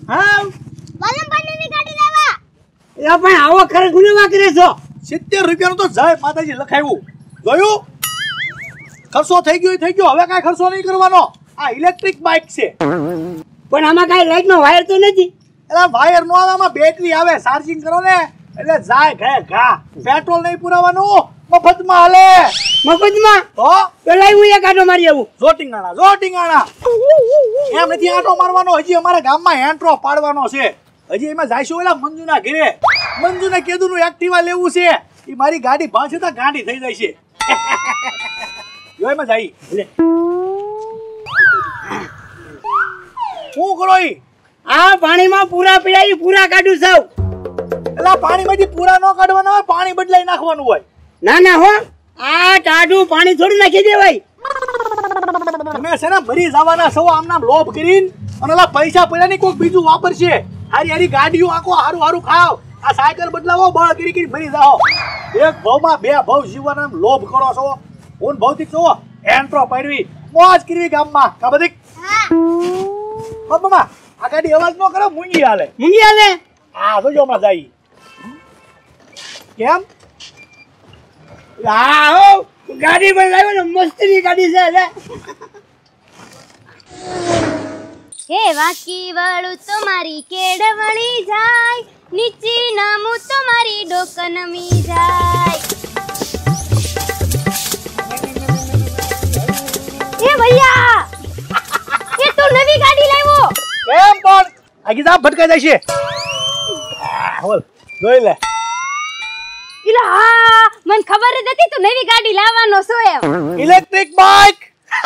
હા વાલમ પાણીની ગાડી લાવા. એ પણ આવો ખરે ગુનેવા કરે છો 70 રૂપિયાનું તો જય માતાજી લખાવ્યું જોયું ખર્ચો થઈ ગયો હવે કાંઈ ખર્ચો નહીં કરવાનો આ ઇલેક્ટ્રિક બાઇક છે પણ આમાં કાઈ લાઈટ નો વાયર તો નથી એટલે વાયર નો આવે આમાં બેટરી આવે ચાર્જિંગ કરો ને એટલે જાય ઘા પેટ્રોલ નહીં પુરાવાનું મફતમાં હાલે મફતમાં તો લાવ્યું એક આટો મારી આવું જોટિંગાણા એમ નથી આટો મારવાનો હજી અમારા ગામમાં એન્ટ્રો પાડવાનો છે હજી એમાં જાઈશું ઓલા મંજુના ઘરે મંજુને કીધું એક્ટિવા લેવું છે એ મારી ગાડી ભાંચે તો ગાંડી થઈ જાય છે જો એમાં જાય લે શું કરો ઈ આ પાણીમાં પૂરા પીડાઈ પૂરા કાઢું સાવ એટલે પાણીમાંથી પૂરા ન કાઢવાના હોય પાણી બદલાઈ નાખવાનું હોય ના ના હો આ ટાઢું પાણી થોડું નાખી દેવાય તમે છે ને મરી જવાના સૌ આમ નામ લોભ કરીને અને ઓલા પૈસા પડ્યા ની કોઈક બીજું વાપરશે હારી ગાડીઓ આખો હારું ખાવ આ સાયકલ બદલાવો બળ કરી મરી જાઓ એક ભાવમાં બે ભાવ જીવવાના લોભ કરો છો હું ભૌતિક છો એન્ટ્રો પાડવી મોજ કરવી ગામમાં કા બધી મમ્મા આ ગાડી અવાજ ન કરો મૂંગી હાલે હા જોજો હમણાં જાય કેમ હા હો ગાડી પણ લાવ્યો ને મસ્તીની ગાડી છે લે હે વાકી વાળું તો મારી કેડવળી જાય નીચી નામું તો મારી ડોક નમી જાય હે ભૈયા એ તું નવી ગાડી લાવ્યો કેમ પણ આગી જા ભટકાઈ જાય છે બોલ જોઈ લે ઇલા હા મને ખબર જ હતી તું નવી ગાડી લાવવાનો છો એમ ઇલેક્ટ્રિક બાઇક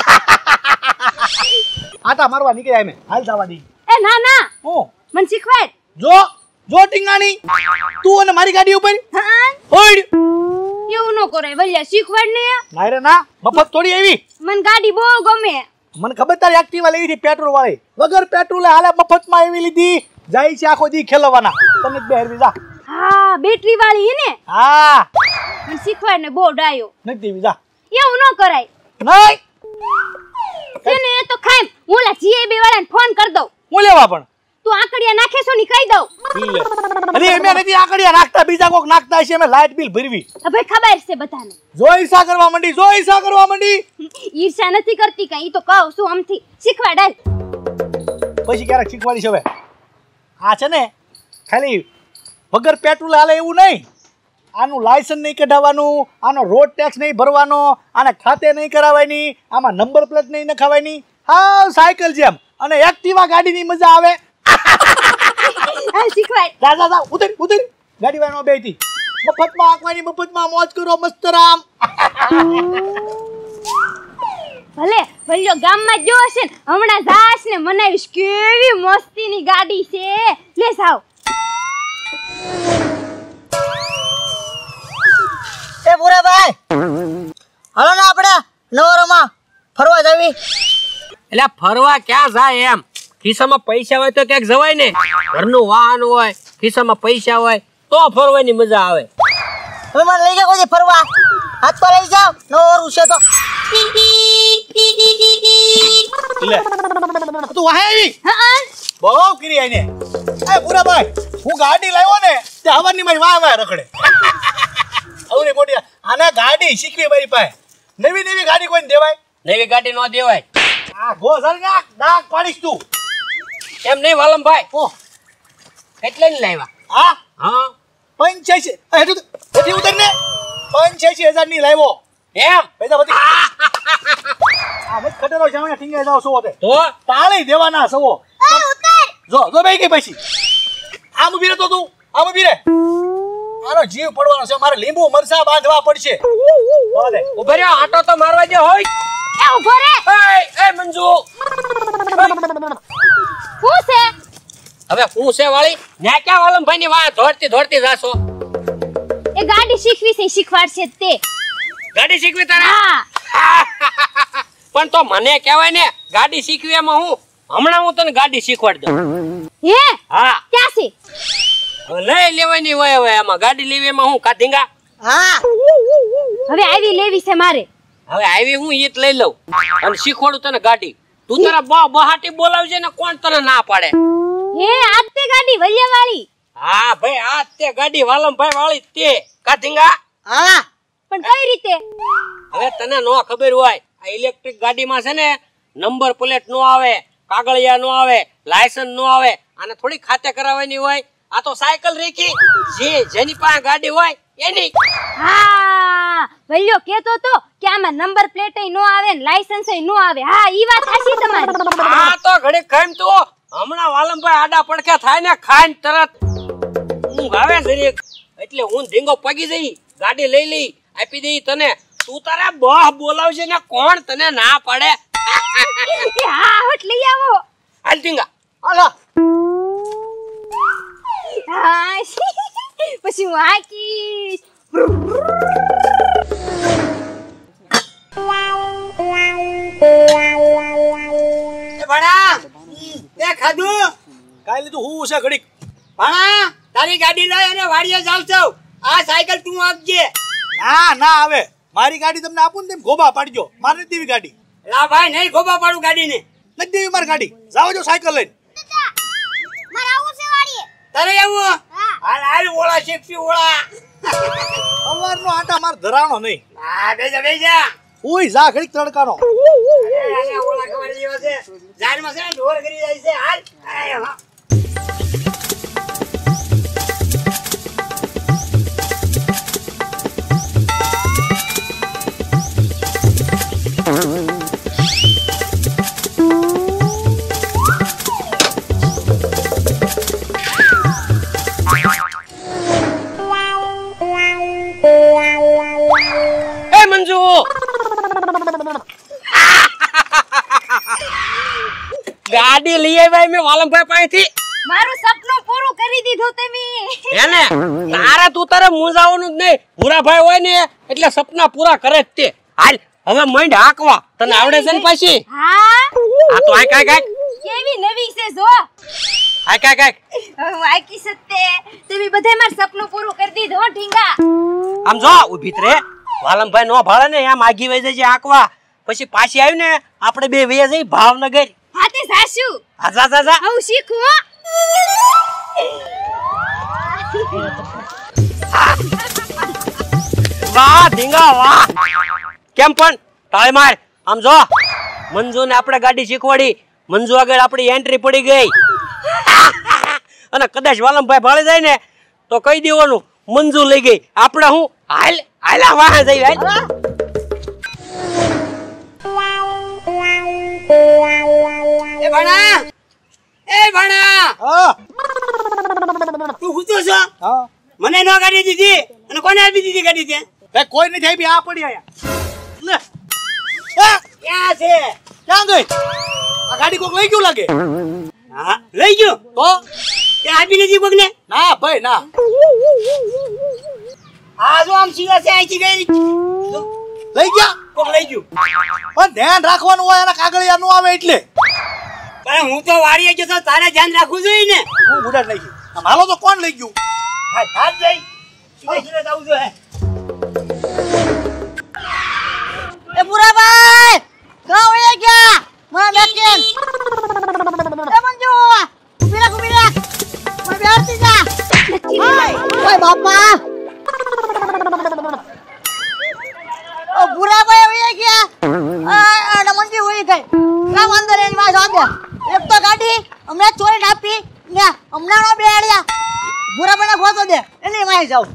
આટા મારવા નીકળ્યા મે હાલ જવા દી એ ના ના હું મને શીખવાડ જો ટીંગાણી તું અને મારી ગાડી ઉપર હા હોડ એવું ન કરાય ભૈયા શીખવાડ ને ના રે ના મફત થોડી આવી મને ગાડી બહુ ગમે મને ખબર તારી એક્ટિવા લેવી હતી પેટ્રોલ વાળી વગર પેટ્રોલે હાલે મફતમાં આવી લીધી જાય છે આખો દી ખેલવાના તમે બે હેરવી જા હા બેટરી વાળી હે ને હા મને શીખવાડ ને બહુ ડાયો નથી જા એવું ન કરાય નહીં તેને તો ખાઈ હું લા જીએબી વાળાને ફોન કર દઉં હું લેવા પણ તું આકડિયા નાખે છો ની કહી દઉં અરે અમે નથી આકડિયા નાખતા બીજા કોક નાખતા છે અમે લાઈટ બિલ ભરવી હવે ખબર છે બધાને જો ઈર્ષા કરવા માંડી ઈર્ષા નથી કરતી કઈ તો કહું છું આમથી શીખવાડ પછી ક્યારેક શીખવાડી છે હવે આ છે ને ખાલી વગર પેટ્રોલ હાલે એવું નહીં આનું લાયસન્સ નહીં કઢાવવાનું આનો રોડ ટેક્સ નહીં ભરવાનો આને ખાતે નહીં કરાવવાની આમાં નંબર પ્લેટ નહીં નખાવવાની હા સાયકલ જેમ અને એક્ટિવા ગાડીની મજા આવે હાલ શીખવાડ જા ઉતર ગાડી વાળો બેઠી મફતમાં આંકવાની મફતમાં મોજ કરો મસ્ત રામ ભલે ભલ્યો ગામમાં જો હશે ને હમણાં જાશ ને મનાવીશ કેવી મસ્તીની ગાડી છે લે સાવ એ પૂરા ભાઈ હાલો ને આપણે નવરોમાં ફરવા જાવી એટલે ફરવા ક્યાં જાય એમ ખિસ્સામાં પૈસા હોય તો ક્યાંક જવાય ને ઘરનું વાહન હોય ખિસ્સામાં પૈસા હોય તો ફરવાની મજા આવે તમે મને લઈ જાઓ કોઈ ફરવા હાથ પર લઈ જાઓ નવરું છે તો લે તું વાહે આવી હા બહુ કરી આઈને એ પૂરા ભાઈ હું ગાડી લાવ્યો ને તે હવાની મારી વાહ રખડે આવરી મોટી આને ગાડી શીખવી મારી પાસે નવી ગાડી કોઈને દેવાય નવી ગાડી ન દેવાય આ ગોઝર ના ડાક પાડીશ તું એમ નહીં વાલમભાઈ ઓ કેટલા ની લાવ્યા હા હા 85 હેઠી ઉતર ને 85,000 ની લાવ્યો એમ પૈસા બધી આ મત ખટેરો સામે ઠીંગે જાવ છો તે તો તાળી દેવાના સવો જો બેઈ ગઈ પછી આમ ઉભી રહે તો તું આમ ઉભી રહે આનો જીવ પડવાનો છે મારે લીંબુ મરસા બાંધવા પડશે ઉભો રહ્યો આટો તો મારવા જે હોય એ ઉભો રે એ મંજુ શું છે હવે હું છે વાળી ન્યા ક્યાં વાલમભાઈ ની વાહ ધોડતી જાશો એ ગાડી શીખવી છે શીખવાડશે તે ગાડી શીખવી તારા હા પણ તો મને કહેવાય ને ગાડી શીખવી એમાં હમણાં હું તને ગાડી શીખવાડી દઉં હે હા ક્યાં છે લઈ લેવાની હોય હવે એમાં ગાડી લેવી એમાં હું કાઢીંગા હા હવે આવી લેવી છે મારે હવે આવી હું ઈત લઈ લઉં અને શીખવાડું તને ગાડી તું તારા બહાટી બોલાવજે ને કોણ તને ના પાડે હે આજ તે ગાડી વલિયા વાળી. હા ભાઈ આ તે ગાડી વાલમભાઈ વાળી તે કાઢીંગા. હા પણ કઈ રીતે? હવે તને નો ખબર હોય આ ઇલેક્ટ્રિક ગાડીમાં છે ને નંબર પ્લેટ નો આવે, કાગળિયા નો આવે, લાયસન્સ નો આવે, અને થોડી ખાતે કરાવવાની હોય. આ તો સાયકલ રેખી જેની પાસે ગાડી હોય એની. હા વલ્યો કેતો તો કે આમાં નંબર પ્લેટ નો આવે ને લાયસન્સ નો આવે. હા ઈ વાત સાચી તમારી. આ તો ઘડી ખાઈમ તો હમણાં વાલમભાઈ આડા પડખા થાય ને ખાઈને તરત ઊંઘ આવે જરીક એટલે હું ધીંગો પગી જઈ ગાડી લઈ લઈ આપી દઈ તને. તું તારા બહ બોલાવશે ને કોણ તને ના પાડે? હા હટ લઈ આવો. હાલ ધીંગા હાલો. હા પછી હું હાકીશ. ભણા તે ખાધું કાઈ લીધું હું છે ઘડીક. ભણા તારી ગાડી લઈ અને વાડીએ જાવ છો. આ સાયકલ તું આપજે. ના ના આવે મારી ગાડી તમને આપું ને તેમ ગોબા પાડજો. મારે નથી દેવી ગાડી. લા ભાઈ નહીં ખોબા પાડું ગાડીને. નથી દેવી મારી ગાડી. જાઓ જો સાયકલ લઈને. મારે આવું છે વાડીએ. તારે આવું હાલ હાલ ઓળા શેક્ષી ઓળા. સવારનો આટા માર ધરાણો નહીં. હા બેજા બેજા. ઓય જા ઘડીક તડકાનો. અરે ઓળા ખવાડી જેવા છે. ઝાડમાં છે ને ઢોર કરી જાય છે. હાલ અરે હા. એ મંજુ ગાડી લઈ આવ્યા મેં વાલમભાઈ પાસેથી. મારું સપનું પૂરું કરી દીધું તમે. એને તારે તું તારે મૂંઝાવાનું જ નહીં. ભૂરાભાઈ હોય ને એટલે સપના પૂરા કરે જ તે. હાલ હવે મંડ હાંકવા તને આવડે છે ને પાછી. હા આ તો આય કાય કેવી નવી છે જો. આય કાય હું આકી સત્તે તમે બધાય મારું સપનું પૂરું કરી દીધું હો ઢીંગા. આમ જો ઊભી જ રે. વાલમભાઈ નો ભાળે ને એમ આગી વઈ જજે આંકવા. પછી પાછી આવી ને આપણે બે વયા જઈ ભાવનગર. હા તે સાસુ હા જા જા જા. હું શીખું હો. વાહ ધીંગા વાહ. કેમ પણ તાળી માર. આમ જો મંજુ ને આપણે ગાડી શીખવાડી. મંજુ આગળ આપણી એન્ટ્રી પડી ગઈ. અને કદાચ વાલમભાઈ ભાળી જાય ને તો કહી દેવાનું મંજુ લઈ ગઈ. આપણે હું હાલ હાલા વાહ જઈ હાલ. એ ભણા એ ભણા હા તું ગુસ્સો છો? હા મને નો ગાડી દીધી અને કોને આપી દીધી ગાડી તે? એ કોઈ નથી આપી. આ પડી આયા લે. ક્યાં છે? ક્યાં ગઈ આ ગાડી? કોક લઈ ગયું લાગે. હા લઈ ગયો તો તે આપી નથી કોકને? ના ભાઈ ના. આ જો આમ સીધા છે અહીંથી ગઈ લઈ ગયા કોક લઈ ગયું. પણ ધ્યાન રાખવાનું હોય. એના કાગળિયા નો આવે એટલે. પણ હું તો વાડીએ ગયો તો તારે ધ્યાન રાખવું જોઈએ ને. હું બુડાડ નાખી. આમ હાલો તો કોણ લઈ ગયું? હા હાથ જઈ સીધે સીધે જવું જોઈએ. એ પુરાભાઈ કા વયા ગયા મારા બેકેન. એ મંજુ ઉભી રાખ મને બેહતી જા. ઓય બાપા ઓ પુરાભાઈ વયા ગયા. આ મંજુ વઈ ગઈ. કામ અંદર એની માં સાંભળે. એક તો ગાડી હમણાં ચોરી નાપી ને હમણાં નો બેડ્યા. પુરાભાઈને ગોતો દે એની માં જાવ.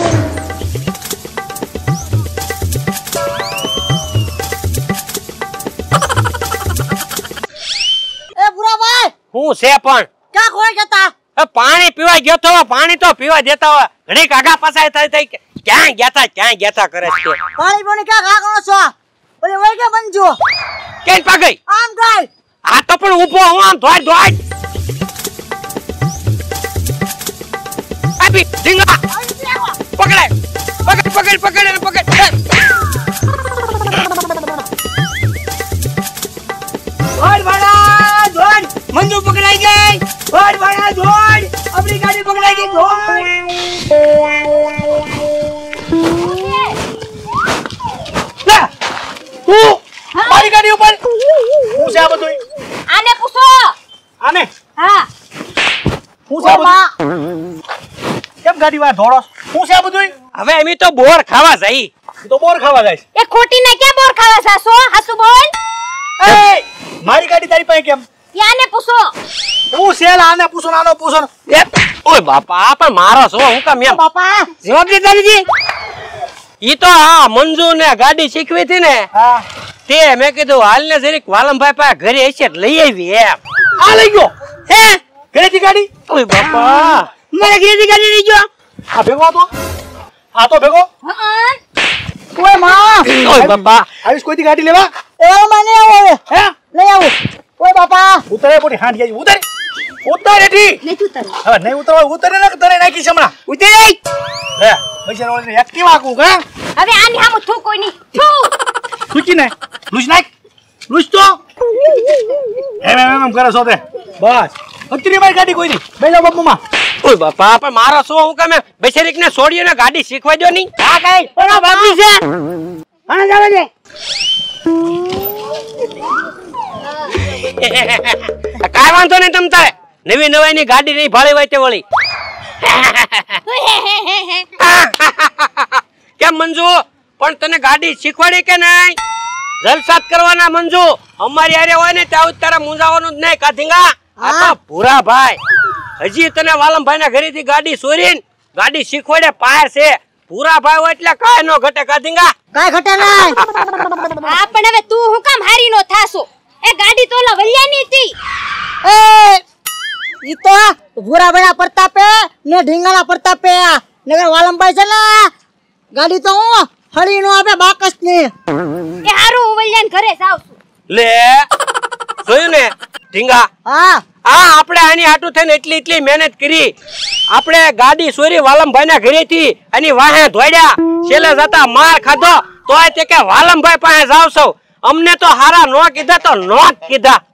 હું છે પણ ક્યાં ખોઈ જતા? પાણી પીવા ગયો તો. પાણી તો પીવા દેતા હોય. ઘડીક આગા પાછા થઈ ક્યાં ગયા તા કરે છે. પાણી પાણી ક્યાં ખા કરો છો? ઓલે વઈ કે બંજો કેમ પાગઈ? આમ ગાય આ તો પણ ઊભો હું આમ ધોઈ ધોઈ. આપી ઢીંગા પકડાય. પકડ એને પકડ. ધોડ ભણા ધોડ મંજુ પકડાઈ ગઈ. ધોડ ભણા ધોડ આપણી ગાડી પકડાઈ ગઈ. ધોડ લે તું મારી ગાડી ઉપર. હું છે આ બધું? આને પૂછો. આને હા ગાડી વાર ધોળો શું છે આ બધું? હવે અમે તો બોર ખાવા જઈ. ઈ તો બોર ખાવા જાય છે. એ ખોટી ને ક્યાં બોર ખાવા સાસો હાસુ બોલ એ મારી ગાડી તારી પાસે કેમ? ત્યાંને પૂછો હું સેલ આને પૂછો નાનો પૂછો એ, ઓય બાપા આ પણ મારો છો હું કામ એમ બાપા જવાબ દે તારીજી. ઈ તો હા મંજુ ને ગાડી શીખવી હતી ને હા તે મેં કીધું હાલ ને જરીક વાલમભાઈ પાસે ઘરે હશે તો લઈ આવી એમ. આ લઈ ગયો હે ઘરેથી ગાડી ઓય બાપા મારે ઘરેથી ગાડી લઈ ગયો. આ ભેગો હતો આ તો ભેગો હા ઓય માં ઓય બાપા આવીશ કોઈથી ગાડી લેવા એ મને આવો હવે હે લઈ આવું ઓય બાપા ઉતરે પોટી હાંડી આવી ઉતરે ઉતર એઠી નહીં તું હવે નહીં ઉતરવા ઉતરે ને તને નાખી હમણાં ઉતરી જાય. લે પૈસા વાળાને એક્ટિવા આકું કા હવે આની હામું થૂ કોઈ નહીં થૂ સૂચી નાખ લૂસ નાખ લૂસ તો એમ કરે છો તે બસ અત્યારે મારી ગાડી કોઈ નહીં બેલો બાપુમાં ઓય બાપા પણ મારો છો હું કામ બેસેરીક ને છોડ્યો ને ગાડી શીખવા દો નહીં. આ કઈ ઓલા બાપી છે. આને જવા દે. કાઈ વાંધો નહીં તમ તારે નવી નવાઈની ગાડી નહીં ભાળી હોય તે વળી. કેમ મંજુ પણ તને ગાડી શીખવાડી કે નહીં? જલસાત કરવાના મંજુ અમારી હારે હોય ને ત્યાં તારા મુંજાવાનું જ નહીં કાધીંગા. આ તો ભૂરા ભાઈ હજી તને વાલમભાઈ ના ઘરેથી ગાડી ચોરીને ગાડી શીખવાડે પાર છે. ભૂરા ભાઈ હોય એટલે કાંઈ નો ઘટે કાધીંગા. કાઈ ઘટે નહીં હા પણ હવે તું હું કામ હારી નો થાસો એ ગાડી તો ઓલા વલ્યાની હતી એ ઈ તો ભૂરા ભણા પ્રતાપે ને ઢીંગાના પ્રતાપે નગર વાલમભાઈ છે ને ગાડી તો હું હળી નો આપે બાકસ ને એ હારું હું વલ્યાને ઘરે જાઉં છું. લે જોયું ને ઢીંગા હા આપણે આની હાટું થઈને એટલી મહેનત કરી. આપણે ગાડી ચોરી વાલમભાઈ ના ઘરેથી અને વાહે ધોડ્યા છેલ્લે જતા માર ખાધો તોય તે કે વાલમભાઈ પાસે જાવ છો. અમને તો હારા નો કીધા તો નો કીધા.